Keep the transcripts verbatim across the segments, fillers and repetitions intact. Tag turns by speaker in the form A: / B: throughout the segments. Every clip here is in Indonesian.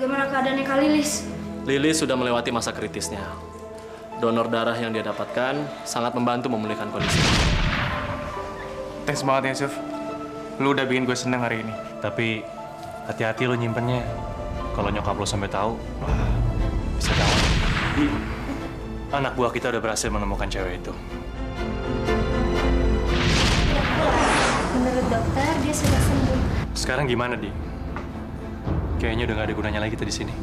A: bagaimana keadaannya Kak Lilis?
B: Lilis sudah melewati masa kritisnya. Donor darah yang dia dapatkan sangat membantu memulihkan kondisi.
C: Thanks banget ya, Yusuf. Lu udah bikin gue seneng hari ini.
D: Tapi hati-hati lo nyimpennya. Kalau nyokap lo sampai tahu, wah, bisa gawat. Anak buah kita udah berhasil menemukan cewek itu.
A: Menurut dokter, dia sudah sembuh.
D: Sekarang gimana, Di? Kayaknya udah nggak ada gunanya lagi kita di sini.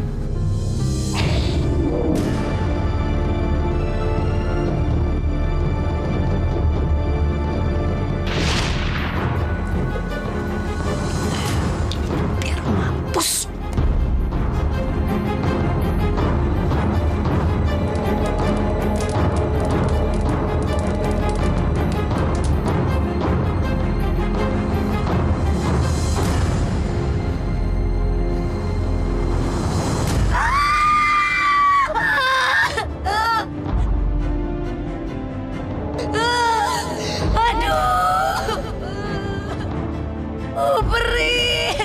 E: Biar mampus. Oh, perih.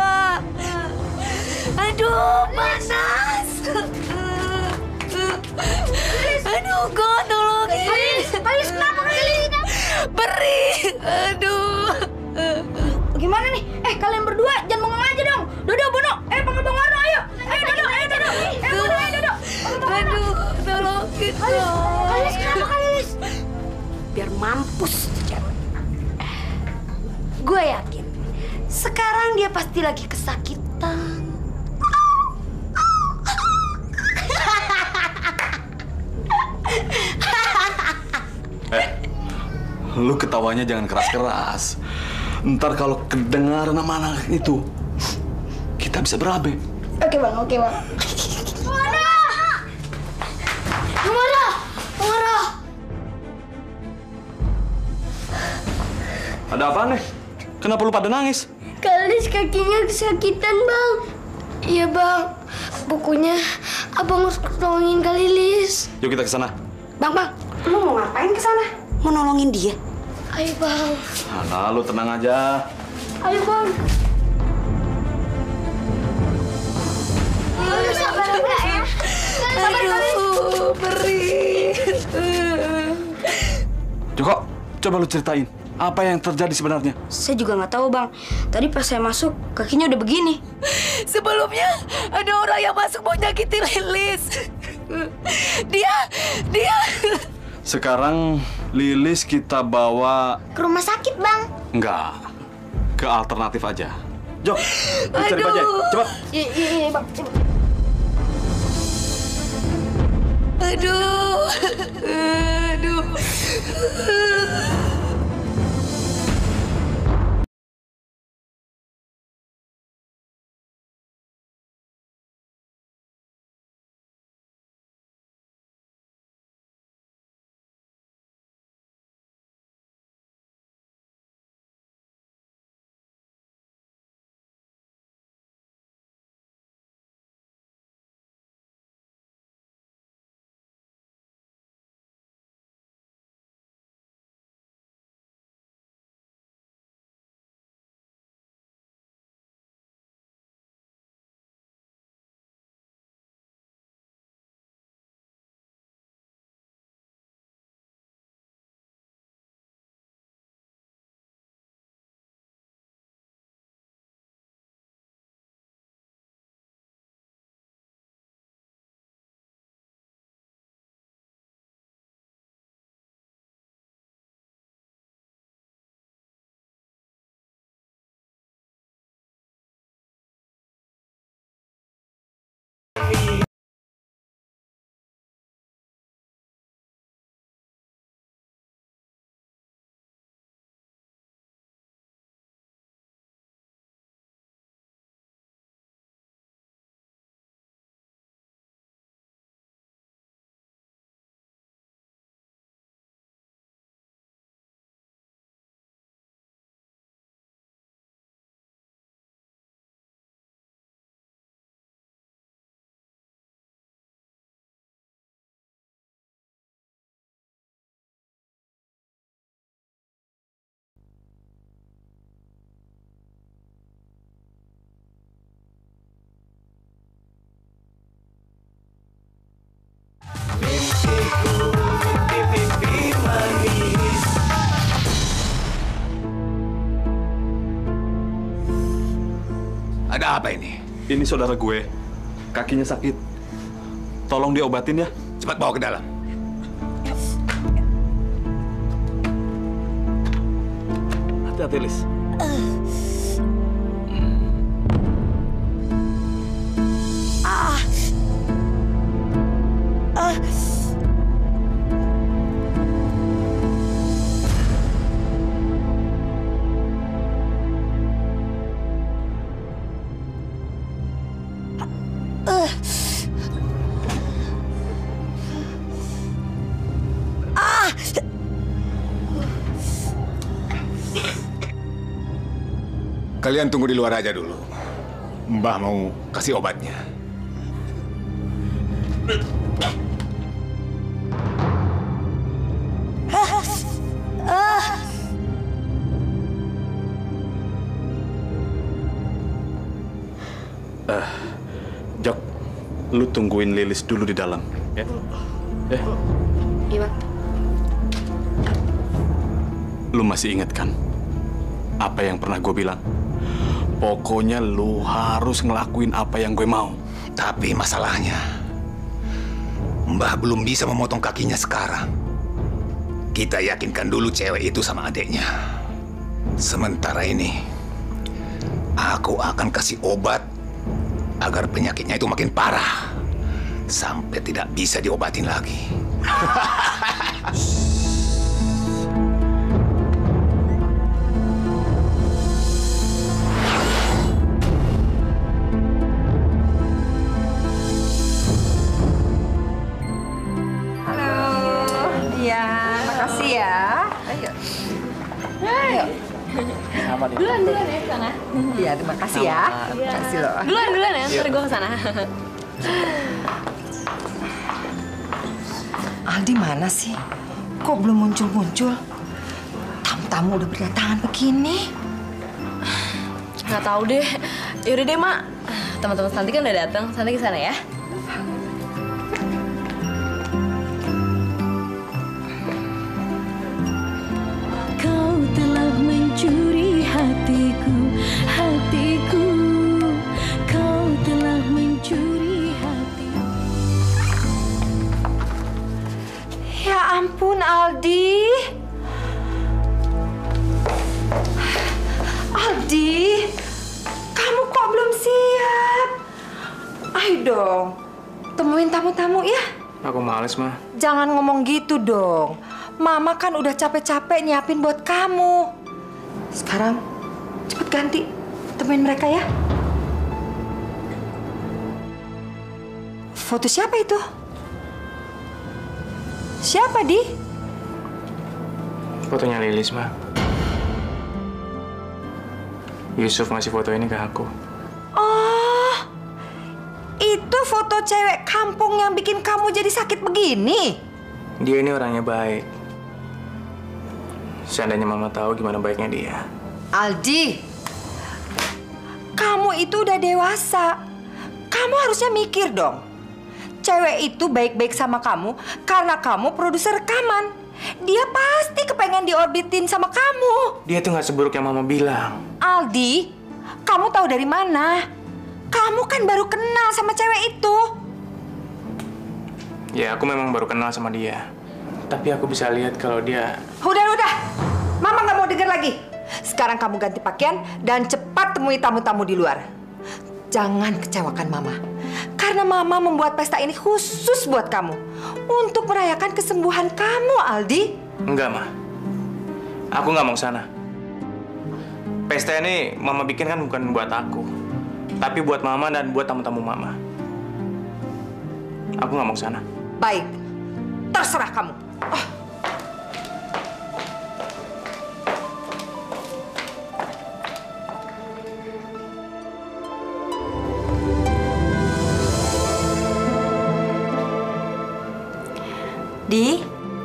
E: Aduh, panas. Aduh, kok tolongin.
A: Lilis, Lilis kenapa Lilis?
E: Perih. Aduh.
A: Gimana nih? Eh, kalian berdua jangan bengong aja dong. Dodo, Bono, eh panggil Bang Warno, ayo. Ayo Dodo, ayo Dodo. Eh, Bono, ayo Dodo.
E: Aduh, tolongin dong.
A: Lilis, kenapa Lilis?
E: Biar mampus tuh cewek. Gue yakin sekarang dia pasti lagi kesakitan.
F: Eh, lu ketawanya jangan keras-keras. Ntar kalau kedengaran sama anak itu, kita bisa berabe.
A: Oke Bang, oke Bang. Warno! Warno! Warno!
F: Ada apa nih? Kenapa lu pada nangis?
A: Kak Lilis kakinya kesakitan, Bang. Iya, Bang. Pokoknya Abang harus tolongin Kak Lilis.
F: Yuk kita ke sana.
E: Bang, bang, lu mau ngapain ke sana? Mau nolongin dia?
A: Ayo, Bang.
F: Nah, lu tenang aja.
A: Ayo, Bang. Ayo, sabar enggak ya? Sabar, Kak Lilis.
E: Aduh, perih.
F: Joko, coba lu ceritain. Apa yang terjadi sebenarnya?
A: Saya juga nggak tahu, Bang. Tadi pas saya masuk, kakinya udah begini.
E: Sebelumnya ada orang yang masuk mau nyakitin Lilis. Dia, dia.
F: Sekarang Lilis kita bawa...
A: Ke rumah sakit, Bang.
F: Enggak. Ke alternatif aja. Jok, lu cari bajai. Cepat.
A: Iya, iya, iya, Bang. Coba.
E: Aduh, aduh.
G: Ada apa ini?
F: Ini saudara gue. Kakinya sakit. Tolong diobatin ya.
G: Cepat bawa ke dalam.
F: Hati-hati, Lis.
E: Ah. Ah. Uh. Ah.
G: Kalian tunggu di luar aja dulu. Mbah mau kasih obatnya.
F: Eh, Jok, lu tungguin Lilis dulu di dalam, ya? Eh,
A: Iya, Bang.
F: lu masih ingat kan apa yang pernah gue bilang? Pokoknya lu harus ngelakuin apa yang gue mau.
G: Tapi masalahnya, Mbah belum bisa memotong kakinya sekarang. Kita yakinkan dulu cewek itu sama adiknya. Sementara ini, aku akan kasih obat agar penyakitnya itu makin parah sampai tidak bisa diobatin lagi.
E: Ya, makasih ya. Ayo. Ayo.
H: Duluan, duluan ya ke sana.
E: Iya, terima kasih ya. Terima kasih loh.
H: Duluan, duluan ya, ntar gue ke sana.
E: Aldi mana sih? Kok belum muncul-muncul? Tamu-tamu udah berdatangan begini.
H: Nggak tahu deh. Yaudah deh, Mak. Teman-teman Santi kan udah datang. Santi ke sana ya.
I: Kau telah mencuri hatiku, hatiku. Kau telah mencuri hatiku.
E: Ya ampun, Aldi. Aldi, kamu kok belum siap? Ayo dong, temuin tamu-tamu ya.
C: Aku males, Ma.
E: Jangan ngomong gitu dong. Mama kan udah capek-capek nyiapin buat kamu. Sekarang cepet ganti, temuin mereka ya. Foto siapa itu? Siapa, Di?
C: Fotonya Lilis, Ma. Yusuf ngasih foto ini ke aku.
E: Oh, itu foto cewek kampung yang bikin kamu jadi sakit begini.
C: Dia ini orangnya baik. Seandainya Mama tahu gimana baiknya dia.
E: Aldi, kamu itu udah dewasa. Kamu harusnya mikir dong. Cewek itu baik-baik sama kamu karena kamu produser rekaman. Dia pasti kepengen diorbitin sama kamu.
C: Dia tuh nggak seburuk yang Mama bilang.
E: Aldi, kamu tahu dari mana? Kamu kan baru kenal sama cewek itu.
C: Ya, aku memang baru kenal sama dia. Tapi aku bisa lihat kalau dia...
E: Udah, udah. Mama nggak mau denger lagi. Sekarang kamu ganti pakaian dan cepat temui tamu-tamu di luar. Jangan kecewakan Mama. Karena Mama membuat pesta ini khusus buat kamu. Untuk merayakan kesembuhan kamu, Aldi.
C: Enggak, Ma. Aku nggak mau ke sana. Pesta ini Mama bikin kan bukan buat aku. Tapi buat Mama dan buat tamu-tamu Mama. Aku nggak mau ke sana.
E: Baik. Terserah kamu. Oh. Di?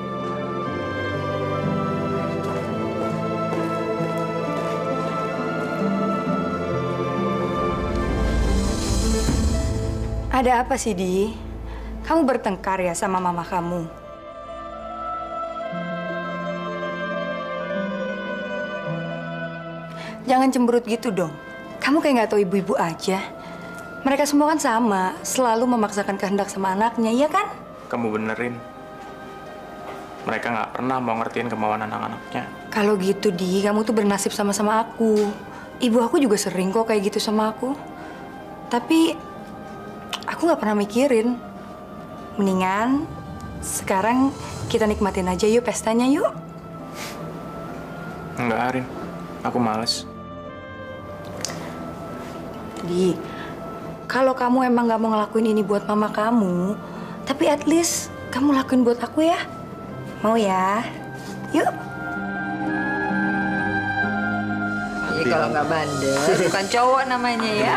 J: Ada apa sih, Di? Kamu bertengkar ya sama mama kamu? Jangan cemberut gitu dong. kamu kayak nggak tahu ibu-ibu aja. Mereka semua kan sama, selalu memaksakan kehendak sama anaknya, iya kan?
C: Kamu benerin. Mereka nggak pernah mau ngertiin kemauan anak-anaknya.
J: Kalau gitu, Di, kamu tuh bernasib sama-sama aku. Ibu aku juga sering kok kayak gitu sama aku. Tapi, aku nggak pernah mikirin. Mendingan, sekarang kita nikmatin aja yuk pestanya yuk.
C: Enggak, Arin. Aku males.
J: Di, kalau kamu emang nggak mau ngelakuin ini buat mama kamu, tapi at least kamu lakuin buat aku ya. Mau ya? Yuk.
E: Jadi kalau nggak bandel, bukan cowok namanya ya.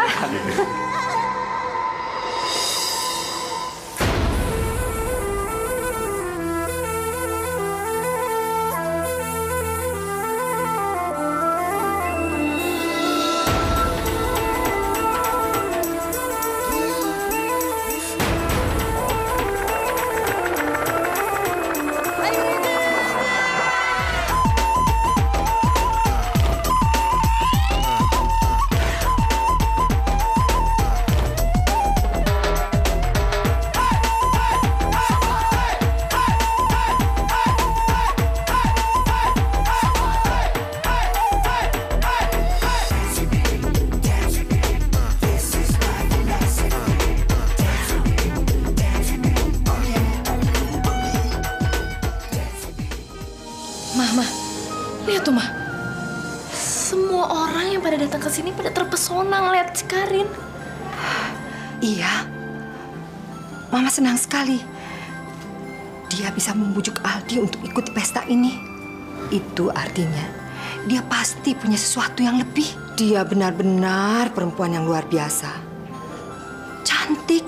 H: Mah, lihat tuh, Mah. Semua orang yang pada datang ke sini pada terpesona ngeliat si Karin.
E: Iya. Mama senang sekali. Dia bisa membujuk Aldi untuk ikut pesta ini. Itu artinya dia pasti punya sesuatu yang lebih. Dia benar-benar perempuan yang luar biasa. Cantik.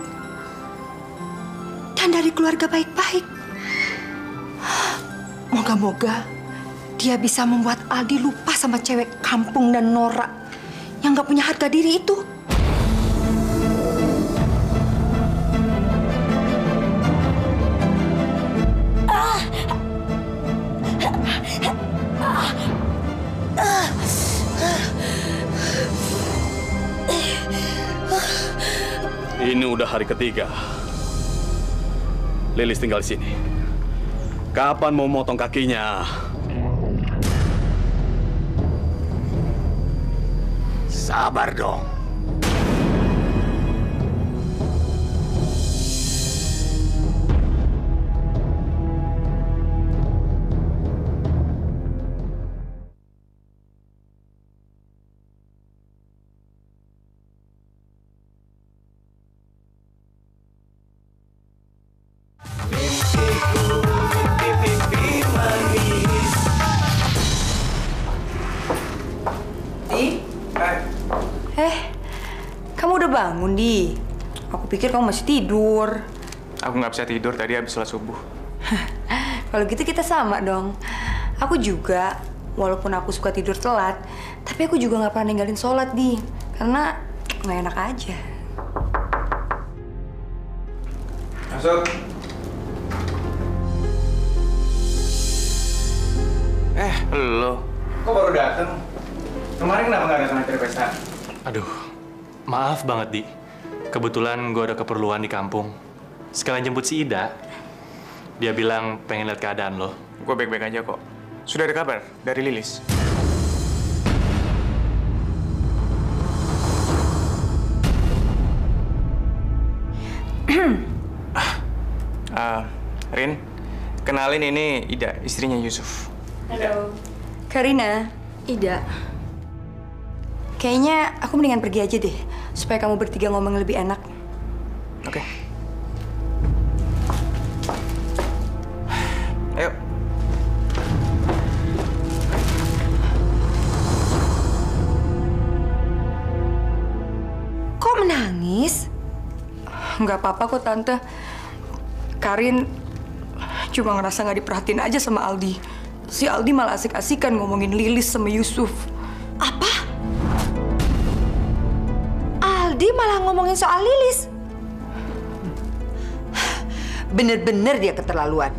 E: Dan dari keluarga baik-baik. Moga-moga dia bisa membuat Aldi lupa sama cewek kampung dan norak yang gak punya harga diri itu.
F: Ini udah hari ketiga. Lilis tinggal di sini. Kapan mau motong kakinya?
G: Sabar dong.
J: Eh, kamu udah bangun, Di? Aku pikir kamu masih tidur.
C: Aku nggak bisa tidur tadi habis sholat subuh.
J: Kalau gitu kita sama dong. Aku juga, walaupun aku suka tidur telat, tapi aku juga nggak pernah ninggalin sholat, Di. Karena nggak enak aja.
C: Masuk. Eh, lo. Kok baru dateng? Kemarin kenapa nggak datang acara pesta?
D: Aduh, maaf banget, Di. Kebetulan gue ada keperluan di kampung. Sekalian jemput si Ida. Dia bilang pengen lihat keadaan lo.
C: Gue baik-baik aja kok. Sudah ada kabar dari Lilis? ah, Rin, kenalin ini Ida, istrinya Yusuf.
J: Halo. Karina. Ida. Kayaknya aku mendingan pergi aja deh, supaya kamu bertiga ngomong lebih enak.
C: Oke. Ayo.
E: Kok menangis?
J: Nggak apa-apa kok, Tante. Karin cuma ngerasa nggak diperhatiin aja sama Aldi. Si Aldi malah asik-asikan ngomongin Lilis sama Yusuf.
E: Apa? Aldi malah ngomongin soal Lilis? Bener-bener dia keterlaluan.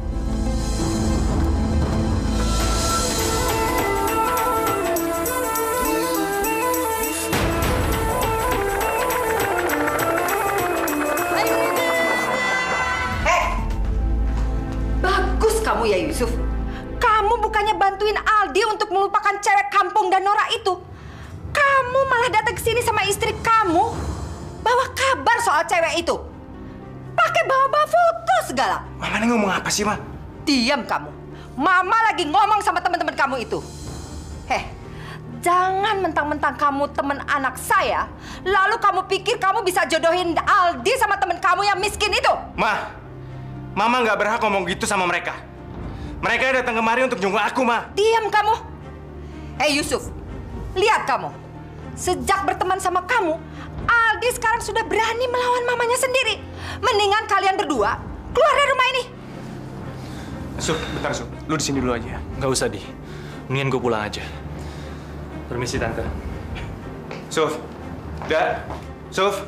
E: ya Yusuf? Kamu bukannya bantuin Aldi untuk melupakan cewek kampung dan Nora itu. Kamu malah datang ke sini sama istri kamu, bawa kabar soal cewek itu. Pakai bawa-bawa foto segala.
C: Mama ini ngomong apa sih, Ma?
E: Diam kamu. Mama lagi ngomong sama teman-teman kamu itu. Heh, jangan mentang-mentang kamu teman anak saya, lalu kamu pikir kamu bisa jodohin Aldi sama teman kamu yang miskin itu.
C: Ma, Mama nggak berhak ngomong gitu sama mereka. Mereka datang kemari untuk jenguk aku, Ma.
E: Diam kamu. Hei Yusuf, lihat kamu. Sejak berteman sama kamu, Aldi sekarang sudah berani melawan mamanya sendiri. Mendingan kalian berdua keluar dari rumah ini.
C: Suf, bentar Suf. Lu di sini dulu aja.
D: Nggak usah, Di. Mendingan gue pulang aja. Permisi, Tante.
C: Suf. Da. Suf.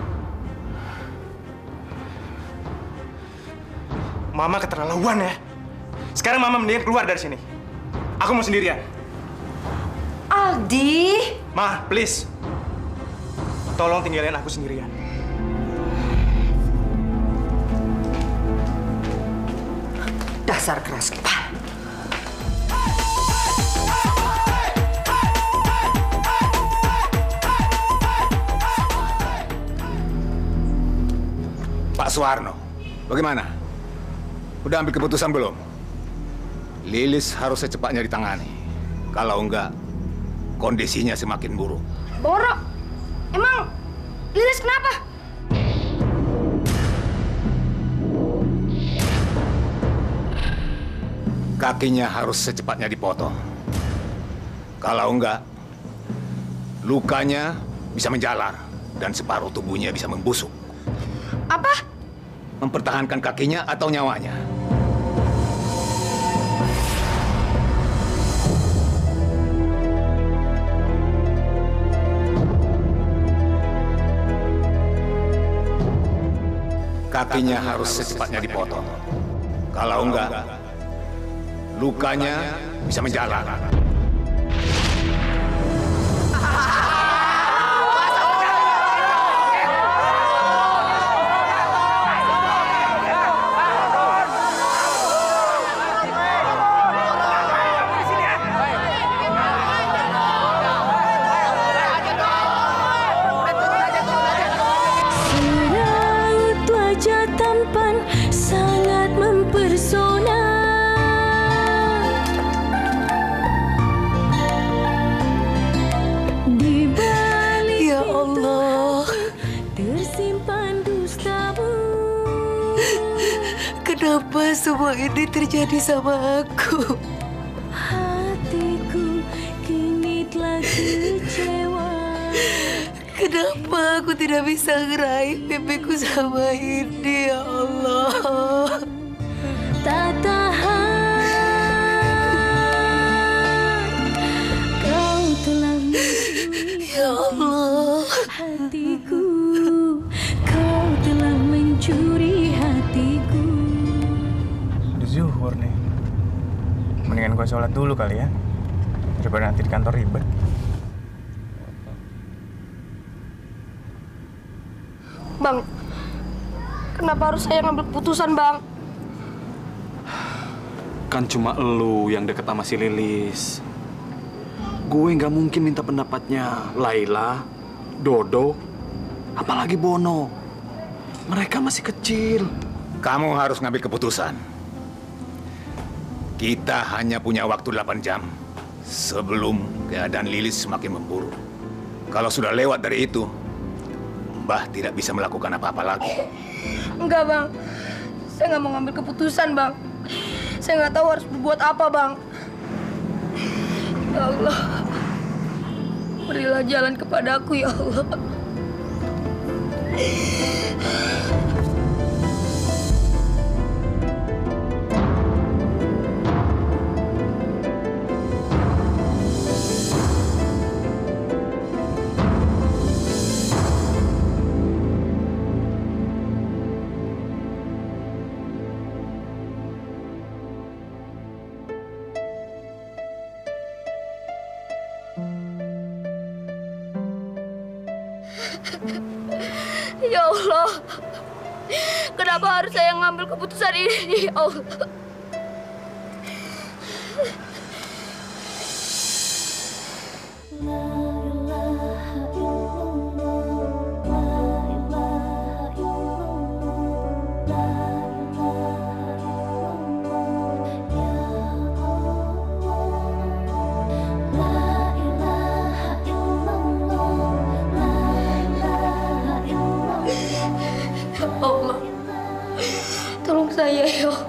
C: Mama keterlaluan ya. Sekarang Mama mendingan keluar dari sini. Aku mau sendirian.
E: Aldi.
C: Ma, please. Tolong tinggalin aku sendirian.
E: Dasar keras kepala.
G: Pak Suwarno, bagaimana? Udah ambil keputusan belum? Lilis harus secepatnya ditangani. Kalau enggak, kondisinya semakin buruk.
A: Boro, emang Lilis kenapa?
G: Kakinya harus secepatnya dipotong. Kalau enggak, lukanya bisa menjalar dan separuh tubuhnya bisa membusuk.
A: Apa?
G: Mempertahankan kakinya atau nyawanya. Kakinya harus secepatnya dipotong. Kalau enggak, lukanya bisa menjalar.
I: Seraut wajah tampan sangat mempersona. Di balik ya Allah tersimpan dustamu.
K: Kenapa semua ini terjadi sama aku?
I: Hatiku kini telah kecewa.
K: Kenapa aku tidak bisa ngeraih mimpiku sama ini, ya Allah?
I: Tak tahan, kau telah mencuri
K: ya Allah
I: hatiku, kau telah mencuri hatiku.
C: Udah zuhur nih. Mendingan gue sholat dulu kali ya. Daripada nanti di kantor ribet.
A: Bang, kenapa harus saya ngambil keputusan, Bang?
F: Kan cuma elu yang deket sama si Lilis. Gue nggak mungkin minta pendapatnya Laila, Dodo, apalagi Bono. Mereka masih kecil.
G: Kamu harus ngambil keputusan. Kita hanya punya waktu delapan jam sebelum keadaan Lilis semakin memburuk. Kalau sudah lewat dari itu, Mbah tidak bisa melakukan apa-apa lagi.
A: Enggak, Bang. Saya nggak mau ngambil keputusan, Bang. Saya nggak tahu harus berbuat apa, Bang. Ya Allah, berilah jalan kepada aku, ya Allah. Ya Allah, kenapa harus saya ngambil keputusan ini, ya Allah? Allah, tolong saya ya Allah.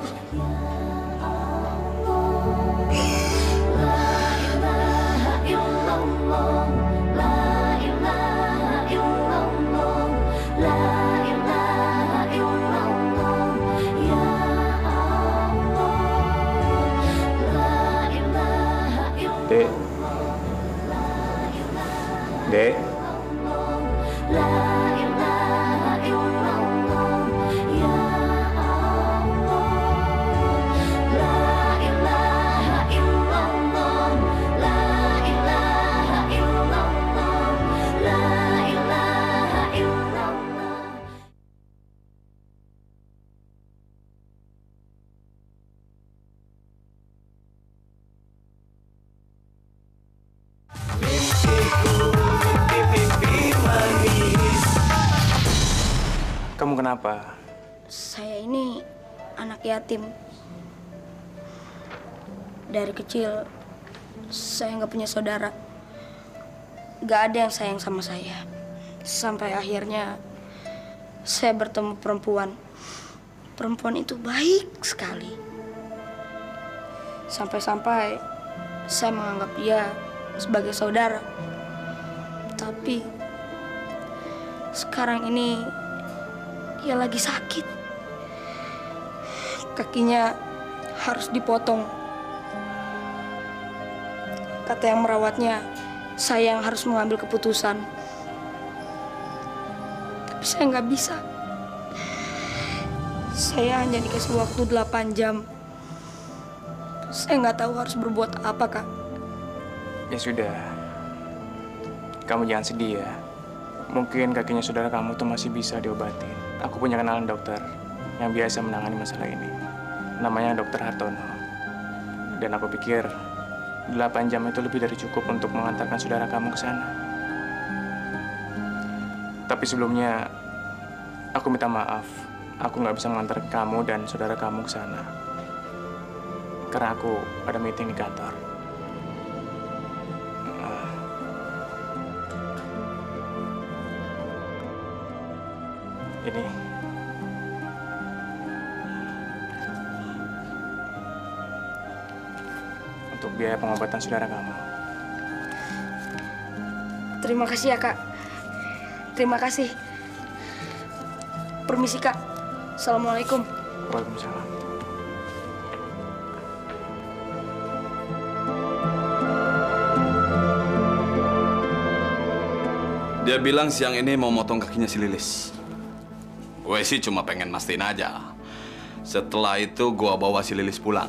C: Dek. Dek. Kamu kenapa?
A: Saya ini anak yatim. Dari kecil, saya nggak punya saudara. Nggak ada yang sayang sama saya. Sampai akhirnya, saya bertemu perempuan. Perempuan itu baik sekali. Sampai-sampai, saya menganggap dia sebagai saudara. Tapi, sekarang ini, dia lagi sakit. Kakinya harus dipotong. Kata yang merawatnya, saya yang harus mengambil keputusan. Tapi saya nggak bisa. Saya hanya dikasih waktu delapan jam. Saya nggak tahu harus berbuat apa, Kak.
C: Ya sudah. Kamu jangan sedih ya. Mungkin kakinya saudara kamu tuh masih bisa diobatin. Aku punya kenalan dokter yang biasa menangani masalah ini. Namanya Dokter Hartono. Dan aku pikir delapan jam itu lebih dari cukup untuk mengantarkan saudara kamu ke sana. Tapi sebelumnya, aku minta maaf. Aku nggak bisa mengantar kamu dan saudara kamu ke sana. Karena aku ada meeting di kantor. Ini untuk biaya pengobatan saudara kamu.
A: Terima kasih ya, Kak. Terima kasih. Permisi, Kak. Assalamualaikum.
C: Waalaikumsalam.
L: Dia bilang siang ini mau motong kakinya si Lilis. Gue sih cuma pengen mastiin aja. Setelah itu gue bawa si Lilis pulang.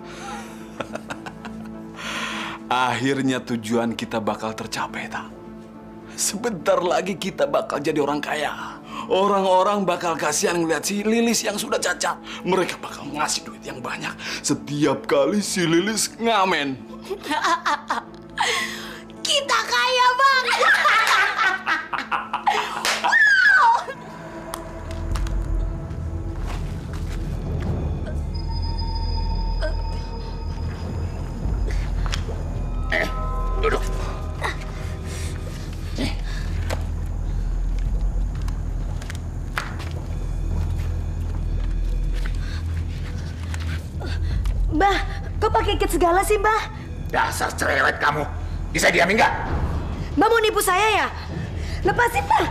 L: Akhirnya tujuan kita bakal tercapai, tak? Sebentar lagi kita bakal jadi orang kaya. Orang-orang bakal kasihan ngeliat si Lilis yang sudah cacat. Mereka bakal ngasih duit yang banyak setiap kali si Lilis ngamen.
K: Kita kaya, Bang.
G: Eh, duduk.
K: Mbah, kok pakai ikat segala sih, Mbah?
G: Dasar cerewet kamu. Bisa diam enggak?
K: Mbah mau nipu saya ya? Lepasin, Mbah.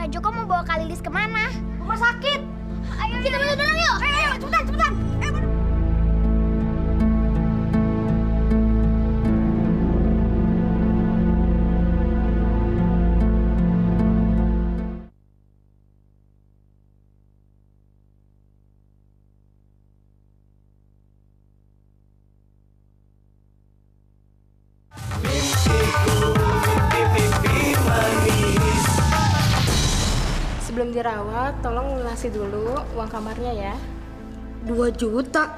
M: Kak Joko mau bawa Kak Lilis kemana? Rumah sakit. Ayo, kita bantu dorong yuk. Ayo, ayo, cepetan, cepetan. Ayo,
H: Sebelum dirawat, tolong lunasi dulu uang kamarnya ya.
A: Dua juta.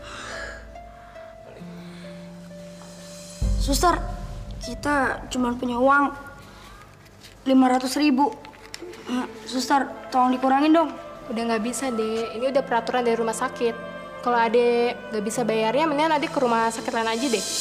A: Suster, kita cuma punya uang lima ratus ribu. Suster, tolong dikurangin dong.
H: Udah nggak bisa, Dek. Ini udah peraturan dari rumah sakit. Kalau Adek nggak bisa bayarnya, mendingan Adek ke rumah sakit lain aja deh.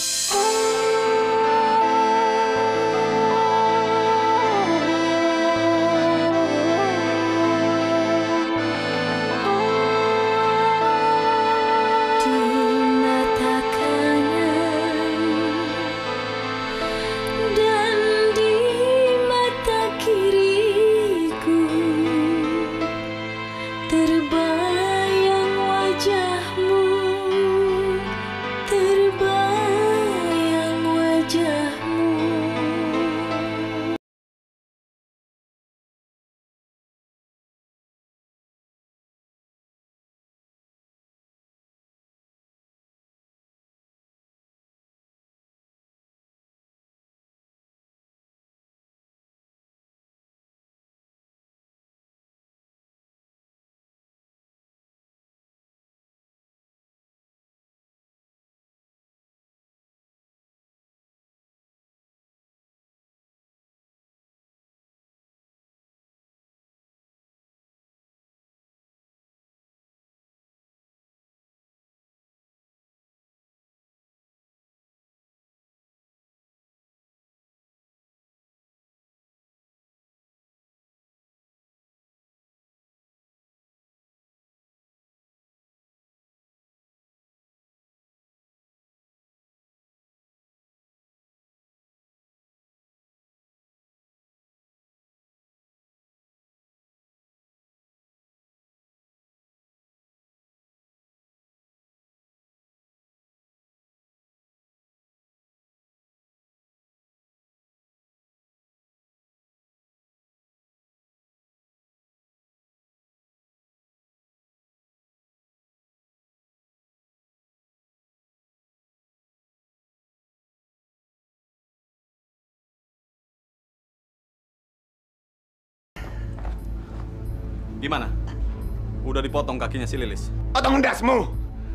L: Gimana? Udah dipotong kakinya si Lilis?
G: Potong dasmu!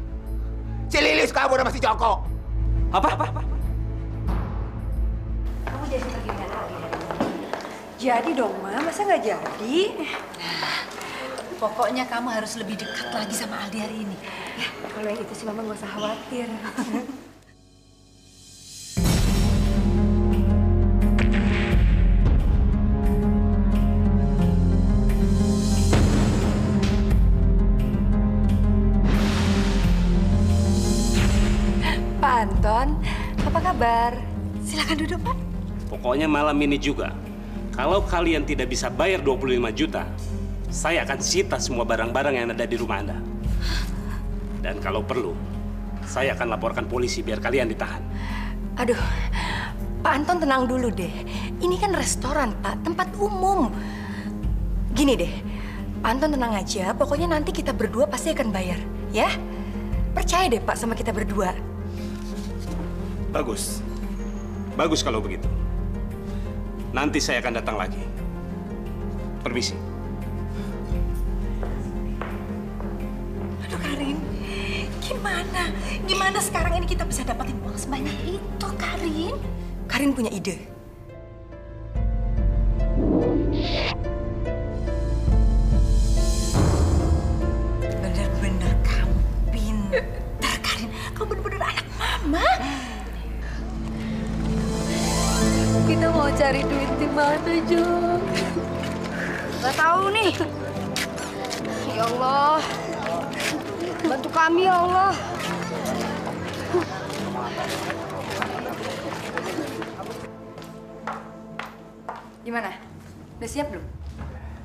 G: Si Lilis kabur sama si Joko!
L: Apa? Apa?
J: Kamu jadi pergi mana lagi? Jadi dong, Ma. Masa nggak jadi?
K: Pokoknya kamu harus lebih dekat lagi sama Aldi hari ini.
J: Ya, kalau yang itu sih Mama nggak usah khawatir. Pak Anton, apa kabar? Silakan duduk, Pak.
N: Pokoknya malam ini juga, kalau kalian tidak bisa bayar dua puluh lima juta, saya akan sita semua barang-barang yang ada di rumah Anda. Dan kalau perlu, saya akan laporkan polisi biar kalian ditahan.
J: Aduh, Pak Anton tenang dulu deh. Ini kan restoran, Pak, tempat umum. Gini deh, Pak Anton tenang aja. Pokoknya nanti kita berdua pasti akan bayar, ya? Percaya deh, Pak, sama kita berdua.
N: Bagus. Bagus kalau begitu. Nanti saya akan datang lagi. Permisi.
K: Aduh, Karin. Gimana? Gimana sekarang ini kita bisa dapatin uang sebanyak itu, Karin?
J: Karin punya ide.
K: Bener-bener kamu pintar, Karin. Kamu bener-bener anak mama.
I: Kita mau cari duit di mana, Jo?
A: Gak tahu nih. Ya Allah, bantu kami ya Allah.
J: Gimana? Udah siap belum?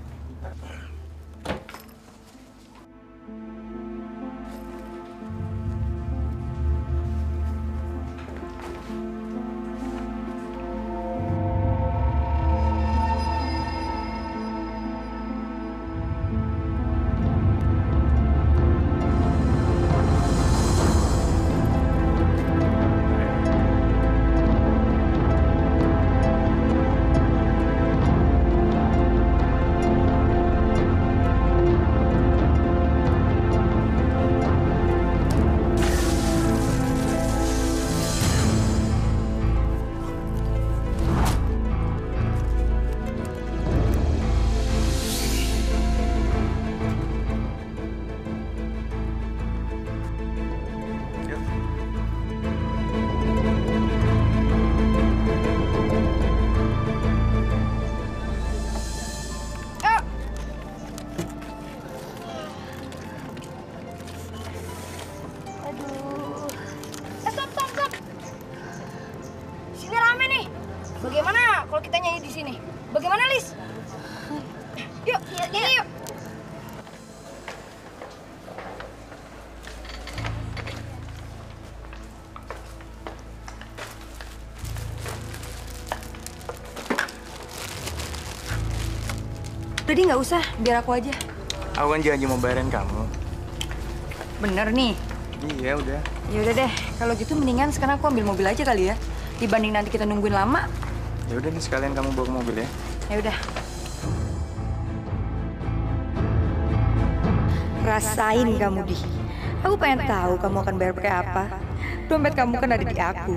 J: Lilis. Yuk, yuk, yuk. yuk. Tadi nggak usah, biar aku aja.
C: Aku kan janji mau bayarin kamu.
J: Bener nih.
C: Iya, udah.
J: Ya udah deh, kalau gitu mendingan sekarang aku ambil mobil aja kali ya. Dibanding nanti kita nungguin lama.
C: Ya udah nih sekalian kamu bawa ke mobil ya.
J: Ya udah. Rasain kamu, Di. Aku pengen tahu kamu akan bayar pakai apa. Dompet kamu kan ada di aku.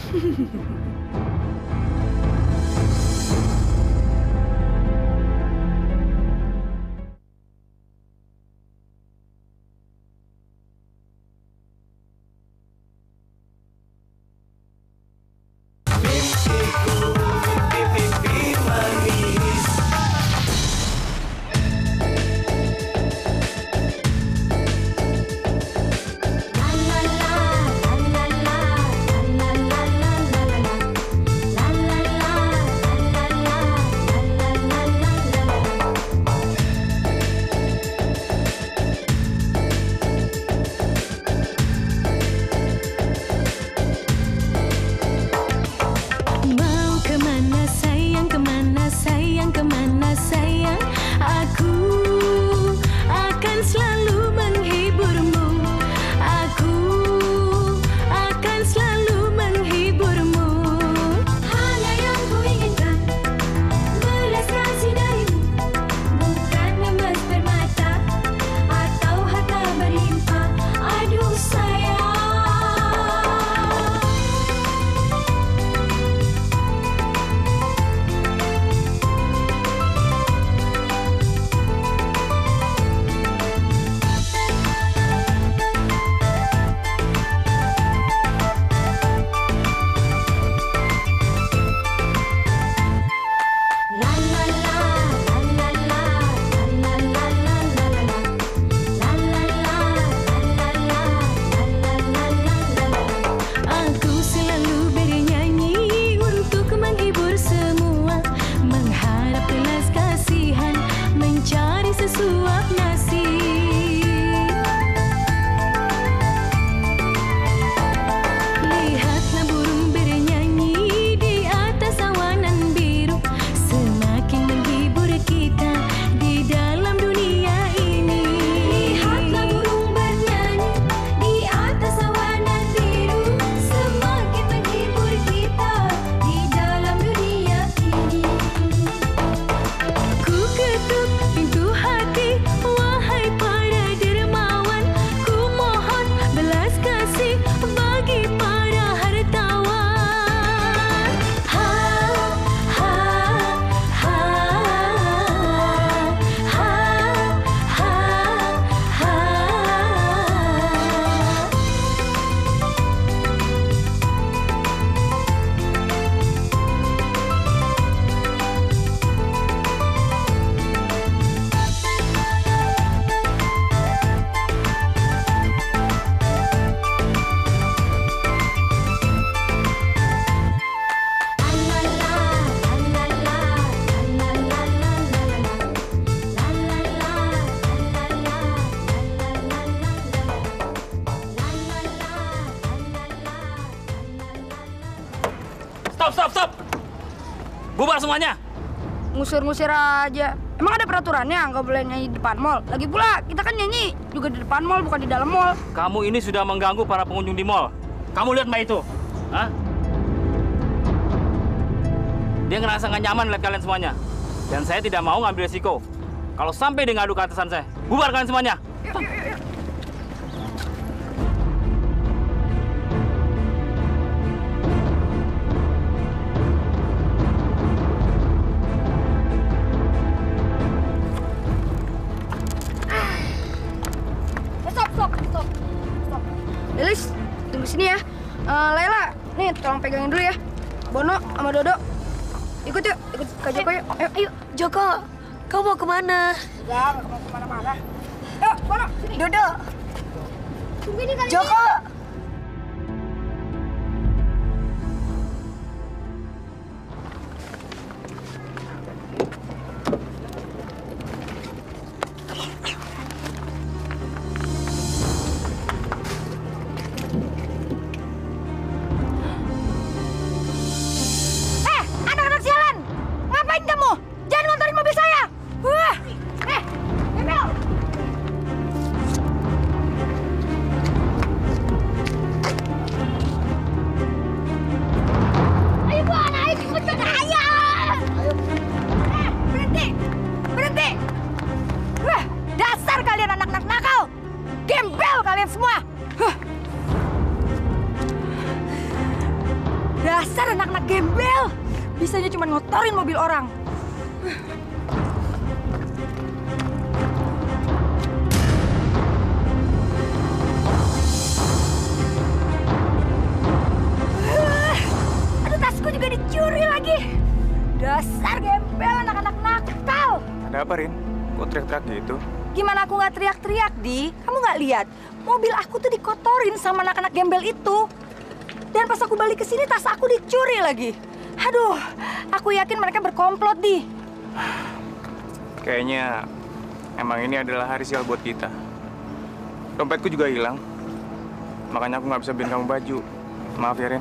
O: Stop, stop, stop! Bubar semuanya!
A: Ngusir-ngusir aja. Emang ada peraturannya nggak boleh nyanyi di depan mall? Lagi pula, kita kan nyanyi juga di depan mall, bukan di dalam mall.
O: Kamu ini sudah mengganggu para pengunjung di mall. Kamu lihat mbak itu? Hah? Dia ngerasa nggak nyaman lihat kalian semuanya. Dan saya tidak mau ngambil resiko. Kalau sampai dia ngadu ke atasan saya, bubar kalian semuanya.
A: Yuk, yuk, yuk. Stop, stop, stop, stop. Lilis, tunggu sini ya. Uh, Laila, nih tolong pegangin dulu ya. Bono sama Dodo. Ikut yuk, ikut Kak Joko yuk. Ayo, ayo.
I: Joko, kau mau kemana?
A: Enggak, nggak mau kemana-mana. Yuk, Bono, sini.
I: Dodo.
M: Tunggu ini kali.
I: Joko.
J: kotorin mobil orang.
K: Aduh, tasku juga dicuri lagi. Dasar gembel anak-anak nakal.
C: Ada apa, Rin? Kok teriak-teriak gitu?
J: Gimana aku nggak teriak-teriak, Di? Kamu nggak lihat? Mobil aku tuh dikotorin sama anak-anak gembel itu. Dan pas aku balik ke sini, tas aku dicuri lagi. Aduh, aku yakin mereka berkomplot, Di.
C: Kayaknya emang ini adalah hari sial buat kita. Dompetku juga hilang. Makanya aku nggak bisa beliin kamu baju. Maaf ya, Rin.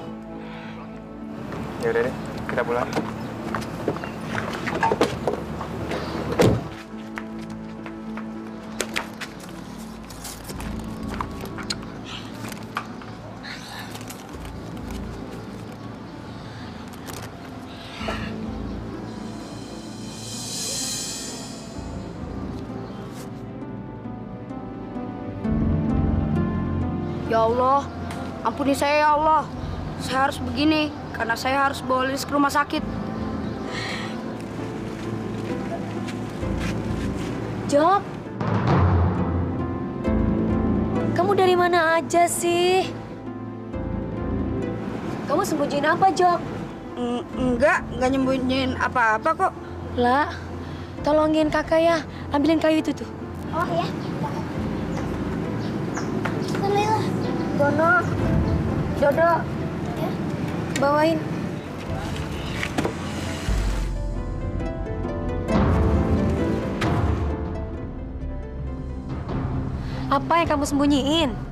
C: Ya udah deh, kita pulang.
A: Ya Allah, ampuni saya ya Allah. Saya harus begini karena saya harus bawa Lilis ke rumah sakit.
I: Jok, kamu dari mana aja sih? Kamu sembunyiin apa, Jok?
A: N- enggak, enggak nyembunyiin apa-apa kok.
I: Lah, tolongin kakak ya, ambilin kayu itu tuh.
M: Oh ya. Lila.
A: Dono, Dodo,
I: ya, bawain. Apa yang kamu sembunyiin?